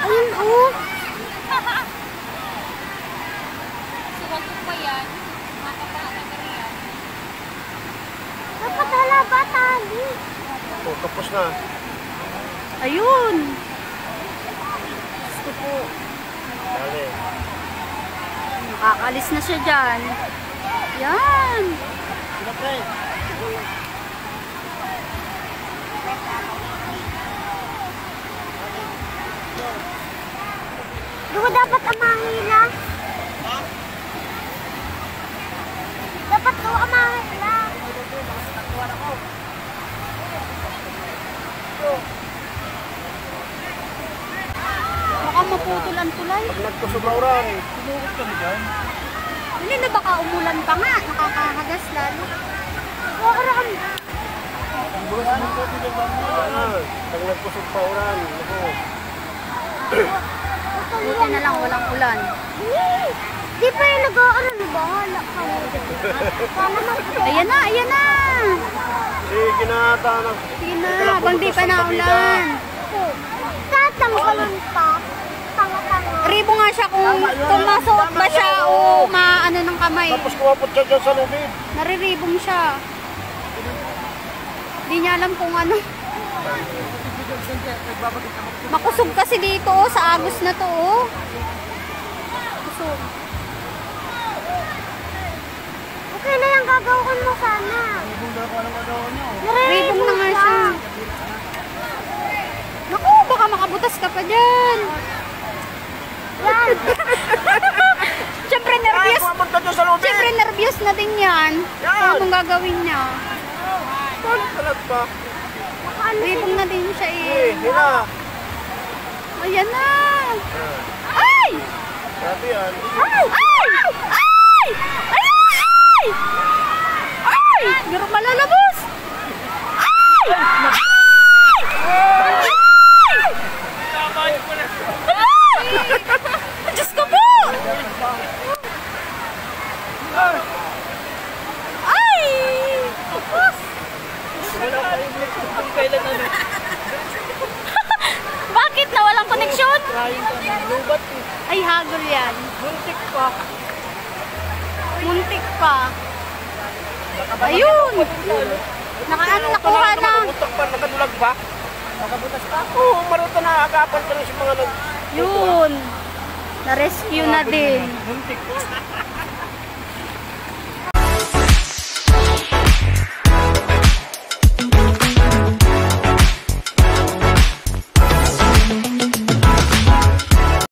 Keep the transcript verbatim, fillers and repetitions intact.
Ayun, oh. Suwag ko pa yan. Makapaan na yan. Dapat halaba tali. Oh, tapos na. Ayun. Gusto po. Dali. Nakakalis na siya dyan. Yan. Sila pre. Di ko dapat amahila. Dapat ko amahila. Baka maputol ang tulay. Pag nagkusubauran, tulukot kami dyan. Hindi na baka umulan pa nga. Nakakahagas lalo. Wakaran. Pag nagkusubauran, ako. Buti na lang walang ulan. Di pa yung nag-aaral. Bahala ka mo. Ayan na, ayan na. Sige na ata na. Sige na, habang di pa na ulan. Tatanggalan pa. Tanga-tanga. Ribo nga siya kung, kung masuot ba siya o maano ng kamay. Tapos kumapot siya dyan sa lubid. Nariribong siya. Di niya alam kung ano. Makusog kasi dito oh, sa agos na to oh. Kusog. Okay na yung gagawin mo sana. Nariribong na nga siya. Naku, baka makabutas ka pa dyan. Yan. Siyempre nervyos. Siyempre nervyos na din yan. Kung anong gagawin niya. Talag pa. Ribong na din siya Eh, eh. hila. Ayan na. Ay! Grabe yan. Ay! Ay! Ay! Ay! Ay! Meron malalabos! Ay! Ay! Ay! Ay! Diyos ko po! Ay! Bakit na walang koneksyon? Ay, hagol yan. Muntik pa. Muntik pa. Ayun! Nakaano nakuha na. Nakabutak pa, nakadulag pa. Nakabutas pa? Oo, maruta na agapan pa rin sa mga nag... Yun. Na-rescue na din. Muntik pa.